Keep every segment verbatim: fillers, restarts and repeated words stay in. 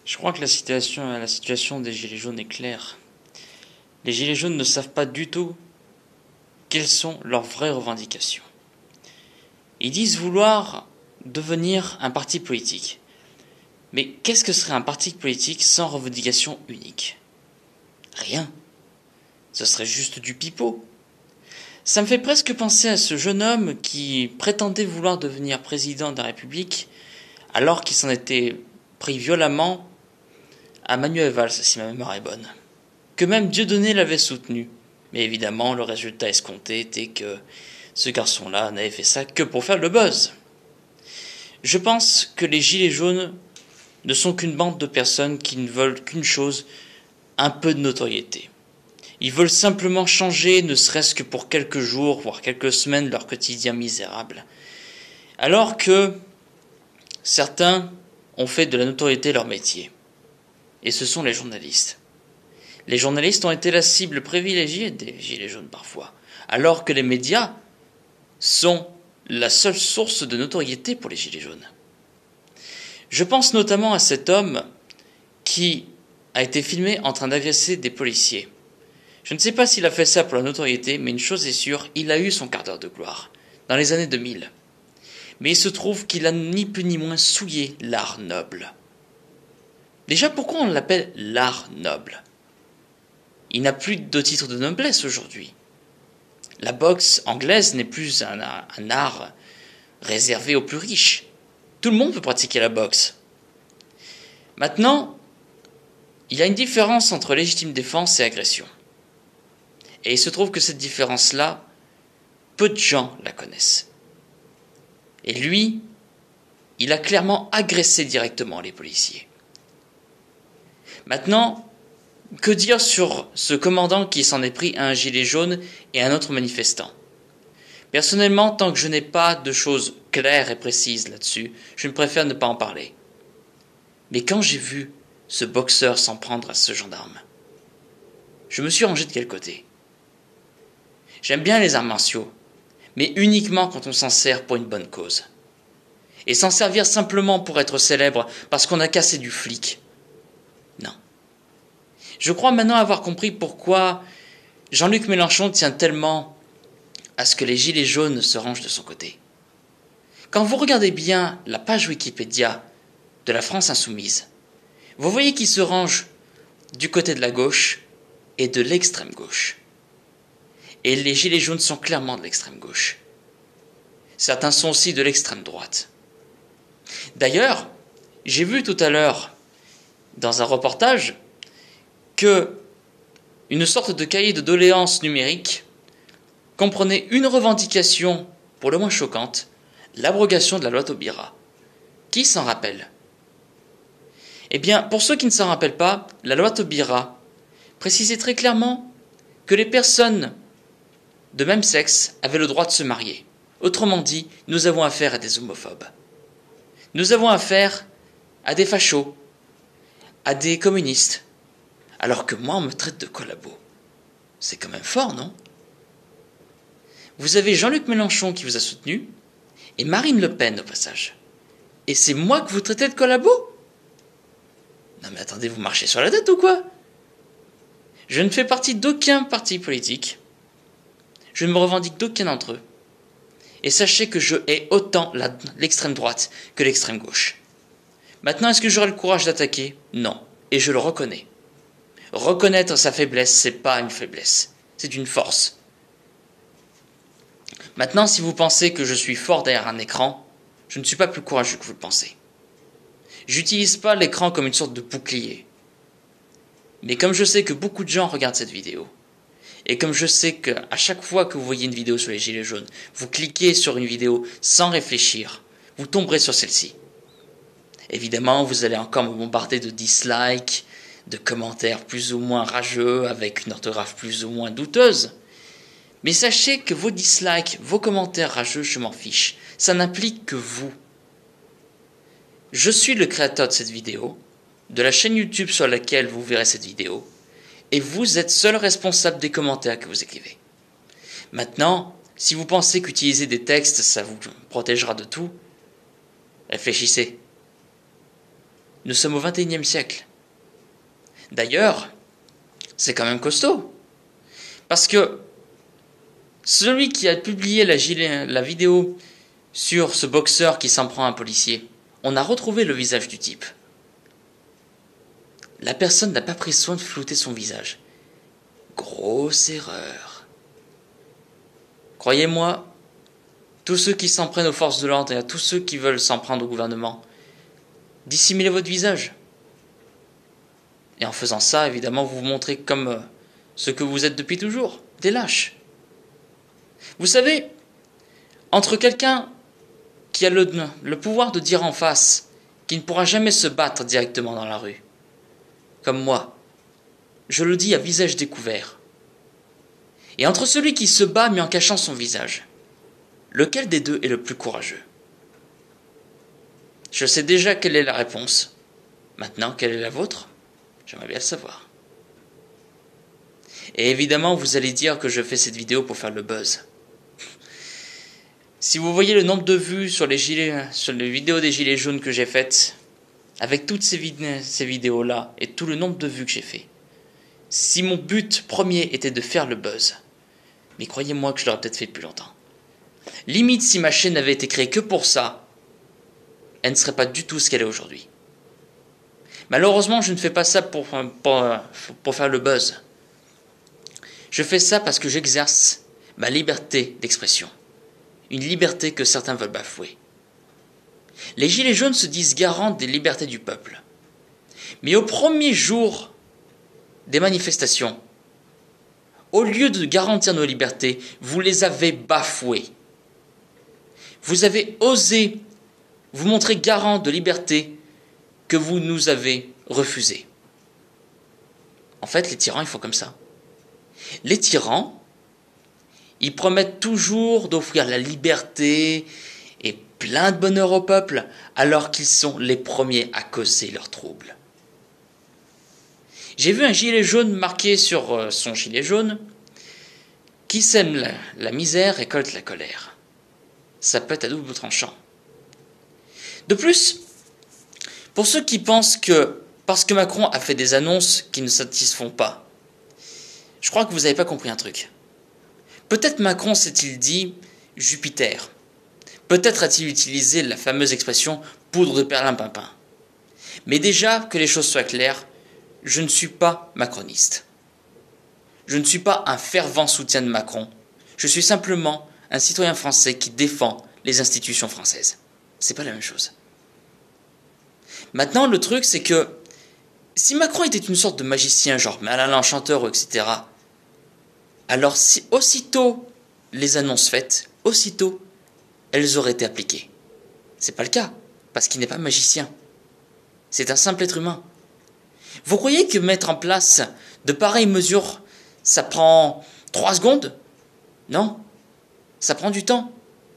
Je crois que la situation, la situation des Gilets jaunes est claire. Les Gilets jaunes ne savent pas du tout quelles sont leurs vraies revendications. Ils disent vouloir devenir un parti politique. Mais qu'est-ce que serait un parti politique sans revendication unique? Rien. Ce serait juste du pipeau. Ça me fait presque penser à ce jeune homme qui prétendait vouloir devenir président de la République alors qu'il s'en était pris violemment à Manuel Valls, si ma mémoire est bonne. Que même Dieudonné l'avait soutenu. Mais évidemment, le résultat escompté était que ce garçon-là n'avait fait ça que pour faire le buzz. Je pense que les Gilets jaunes ne sont qu'une bande de personnes qui ne veulent qu'une chose, un peu de notoriété. Ils veulent simplement changer, ne serait-ce que pour quelques jours, voire quelques semaines, leur quotidien misérable. Alors que certains ont fait de la notoriété leur métier. Et ce sont les journalistes. Les journalistes ont été la cible privilégiée des Gilets jaunes parfois, alors que les médias sont la seule source de notoriété pour les Gilets jaunes. Je pense notamment à cet homme qui a été filmé en train d'agresser des policiers. Je ne sais pas s'il a fait ça pour la notoriété, mais une chose est sûre, il a eu son quart d'heure de gloire, dans les années deux mille. Mais il se trouve qu'il a ni plus ni moins souillé l'art noble. Déjà, pourquoi on l'appelle l'art noble? Il n'a plus de titre de noblesse aujourd'hui. La boxe anglaise n'est plus un, un art réservé aux plus riches. Tout le monde peut pratiquer la boxe. Maintenant, il y a une différence entre légitime défense et agression. Et il se trouve que cette différence-là, peu de gens la connaissent. Et lui, il a clairement agressé directement les policiers. Maintenant, que dire sur ce commandant qui s'en est pris à un gilet jaune et à un autre manifestant? Personnellement, tant que je n'ai pas de choses claires et précises là-dessus, je préfère ne pas en parler. Mais quand j'ai vu ce boxeur s'en prendre à ce gendarme, je me suis rangé de quel côté? J'aime bien les arts martiaux, mais uniquement quand on s'en sert pour une bonne cause. Et s'en servir simplement pour être célèbre parce qu'on a cassé du flic. Non. Je crois maintenant avoir compris pourquoi Jean-Luc Mélenchon tient tellement à ce que les Gilets jaunes se rangent de son côté. Quand vous regardez bien la page Wikipédia de la France Insoumise, vous voyez qu'ils se rangent du côté de la gauche et de l'extrême gauche. Et les Gilets jaunes sont clairement de l'extrême gauche. Certains sont aussi de l'extrême droite. D'ailleurs, j'ai vu tout à l'heure, dans un reportage, que une sorte de cahier de doléances numérique comprenait une revendication, pour le moins choquante, l'abrogation de la loi Taubira. Qui s'en rappelle? Eh bien, pour ceux qui ne s'en rappellent pas, la loi Taubira précisait très clairement que les personnes de même sexe avaient le droit de se marier. Autrement dit, nous avons affaire à des homophobes. Nous avons affaire à des fachos, à des communistes, alors que moi on me traite de collabo. C'est quand même fort, non? Vous avez Jean-Luc Mélenchon qui vous a soutenu, et Marine Le Pen au passage. Et c'est moi que vous traitez de collabo? Non mais attendez, vous marchez sur la tête ou quoi? Je ne fais partie d'aucun parti politique. Je ne me revendique d'aucun d'entre eux. Et sachez que je hais autant la, l'extrême droite que l'extrême gauche. Maintenant, est-ce que j'aurai le courage d'attaquer? Non. Et je le reconnais. Reconnaître sa faiblesse, c'est pas une faiblesse. C'est une force. Maintenant, si vous pensez que je suis fort derrière un écran, je ne suis pas plus courageux que vous le pensez. J'utilise pas l'écran comme une sorte de bouclier. Mais comme je sais que beaucoup de gens regardent cette vidéo, et comme je sais qu'à chaque fois que vous voyez une vidéo sur les Gilets jaunes, vous cliquez sur une vidéo sans réfléchir, vous tomberez sur celle-ci. Évidemment, vous allez encore me bombarder de dislikes, de commentaires plus ou moins rageux, avec une orthographe plus ou moins douteuse. Mais sachez que vos dislikes, vos commentaires rageux, je m'en fiche. Ça n'implique que vous. Je suis le créateur de cette vidéo, de la chaîne YouTube sur laquelle vous verrez cette vidéo, et vous êtes seul responsable des commentaires que vous écrivez. Maintenant, si vous pensez qu'utiliser des textes, ça vous protégera de tout, réfléchissez. Nous sommes au vingt et unième siècle. D'ailleurs, c'est quand même costaud. Parce que celui qui a publié la, gilet, la vidéo sur ce boxeur qui s'en prend à un policier, on a retrouvé le visage du type. La personne n'a pas pris soin de flouter son visage. Grosse erreur. Croyez-moi, tous ceux qui s'en prennent aux forces de l'ordre et à tous ceux qui veulent s'en prendre au gouvernement, dissimulez votre visage. Et en faisant ça, évidemment, vous vous montrez comme ce que vous êtes depuis toujours, des lâches. Vous savez, entre quelqu'un qui a le, le pouvoir de dire en face qu'il ne pourra jamais se battre directement dans la rue, comme moi, je le dis à visage découvert, et entre celui qui se bat mais en cachant son visage, lequel des deux est le plus courageux? Je sais déjà quelle est la réponse. Maintenant, quelle est la vôtre? J'aimerais bien le savoir. Et évidemment, vous allez dire que je fais cette vidéo pour faire le buzz. Si vous voyez le nombre de vues sur les, gilets, sur les vidéos des gilets jaunes que j'ai faites, avec toutes ces, vid ces vidéos-là et tout le nombre de vues que j'ai fait, si mon but premier était de faire le buzz, mais croyez-moi que je l'aurais peut-être fait depuis longtemps. Limite, si ma chaîne n'avait été créée que pour ça, elle ne serait pas du tout ce qu'elle est aujourd'hui. Malheureusement, je ne fais pas ça pour, pour, pour faire le buzz. Je fais ça parce que j'exerce ma liberté d'expression. Une liberté que certains veulent bafouer. Les Gilets jaunes se disent garants des libertés du peuple. Mais au premier jour des manifestations, au lieu de garantir nos libertés, vous les avez bafouées. Vous avez osé vous montrer garant de liberté que vous nous avez refusées. En fait, les tyrans, ils font comme ça. Les tyrans, ils promettent toujours d'offrir la liberté et plein de bonheur au peuple, alors qu'ils sont les premiers à causer leurs troubles. J'ai vu un gilet jaune marqué sur son gilet jaune « Qui sème la, la misère récolte la colère ». Ça peut être à double tranchant. De plus, pour ceux qui pensent que parce que Macron a fait des annonces qui ne satisfont pas, je crois que vous n'avez pas compris un truc. Peut-être Macron s'est-il dit « Jupiter ». Peut-être a-t-il utilisé la fameuse expression « poudre de perlimpinpin ». Mais déjà, que les choses soient claires, je ne suis pas macroniste. Je ne suis pas un fervent soutien de Macron. Je suis simplement un citoyen français qui défend les institutions françaises. C'est pas la même chose. Maintenant, le truc, c'est que si Macron était une sorte de magicien, genre Merlin l'Enchanteur, et cetera, alors si aussitôt les annonces faites, aussitôt, elles auraient été appliquées. C'est pas le cas, parce qu'il n'est pas magicien. C'est un simple être humain. Vous croyez que mettre en place de pareilles mesures, ça prend trois secondes? Non, ça prend du temps.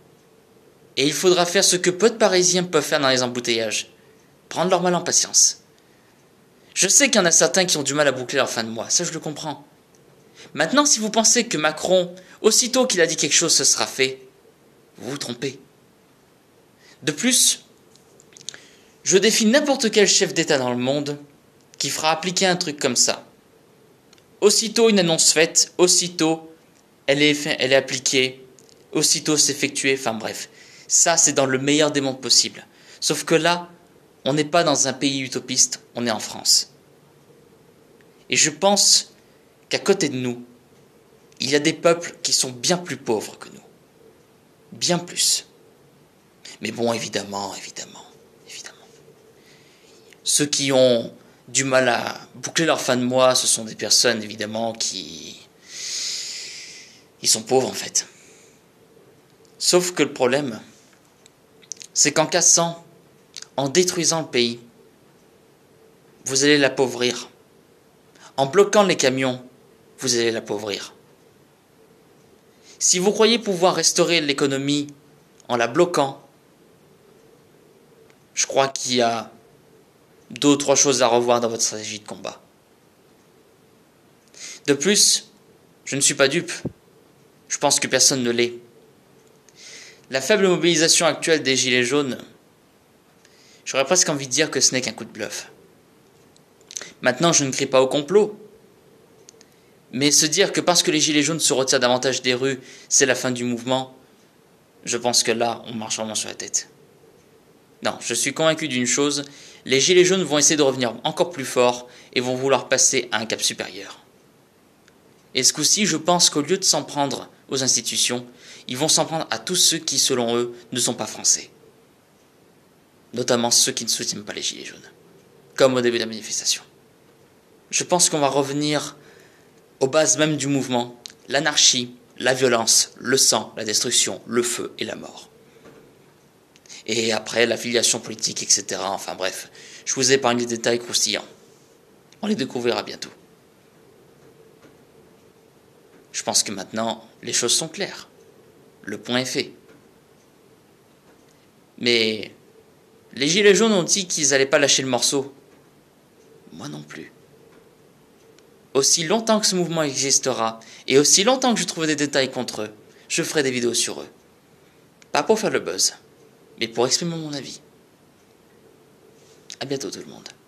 Et il faudra faire ce que peu de Parisiens peuvent faire dans les embouteillages. Prendre leur mal en patience. Je sais qu'il y en a certains qui ont du mal à boucler leur fin de mois, ça je le comprends. Maintenant, si vous pensez que Macron, aussitôt qu'il a dit quelque chose, ce sera fait, vous vous trompez. De plus, je défie n'importe quel chef d'État dans le monde qui fera appliquer un truc comme ça. Aussitôt une annonce faite, aussitôt elle est, fait, elle est appliquée, aussitôt c'est effectué, enfin bref. Ça, c'est dans le meilleur des mondes possibles. Sauf que là, on n'est pas dans un pays utopiste, on est en France. Et je pense qu'à côté de nous, il y a des peuples qui sont bien plus pauvres que nous. Bien plus. Mais bon, évidemment, évidemment, évidemment. Ceux qui ont du mal à boucler leur fin de mois, ce sont des personnes, évidemment, qui... Ils sont pauvres, en fait. Sauf que le problème, c'est qu'en cassant, en détruisant le pays, vous allez l'appauvrir. En bloquant les camions, vous allez l'appauvrir. Si vous croyez pouvoir restaurer l'économie en la bloquant, je crois qu'il y a deux ou trois choses à revoir dans votre stratégie de combat. De plus, je ne suis pas dupe. Je pense que personne ne l'est. La faible mobilisation actuelle des Gilets jaunes J'aurais presque envie de dire que ce n'est qu'un coup de bluff. Maintenant, je ne crie pas au complot. Mais se dire que parce que les gilets jaunes se retirent davantage des rues, c'est la fin du mouvement, je pense que là, on marche vraiment sur la tête. Non, je suis convaincu d'une chose, les gilets jaunes vont essayer de revenir encore plus fort et vont vouloir passer à un cap supérieur. Et ce coup-ci, je pense qu'au lieu de s'en prendre aux institutions, ils vont s'en prendre à tous ceux qui, selon eux, ne sont pas français. Notamment ceux qui ne soutiennent pas les gilets jaunes, comme au début de la manifestation. Je pense qu'on va revenir aux bases même du mouvement, l'anarchie, la violence, le sang, la destruction, le feu et la mort. Et après, l'affiliation politique, et cetera. Enfin bref, je vous épargne les détails croustillants. On les découvrira bientôt. Je pense que maintenant, les choses sont claires. Le point est fait. Mais les gilets jaunes ont dit qu'ils n'allaient pas lâcher le morceau. Moi non plus. Aussi longtemps que ce mouvement existera, et aussi longtemps que je trouverai des détails contre eux, je ferai des vidéos sur eux. Pas pour faire le buzz, mais pour exprimer mon avis. À bientôt tout le monde.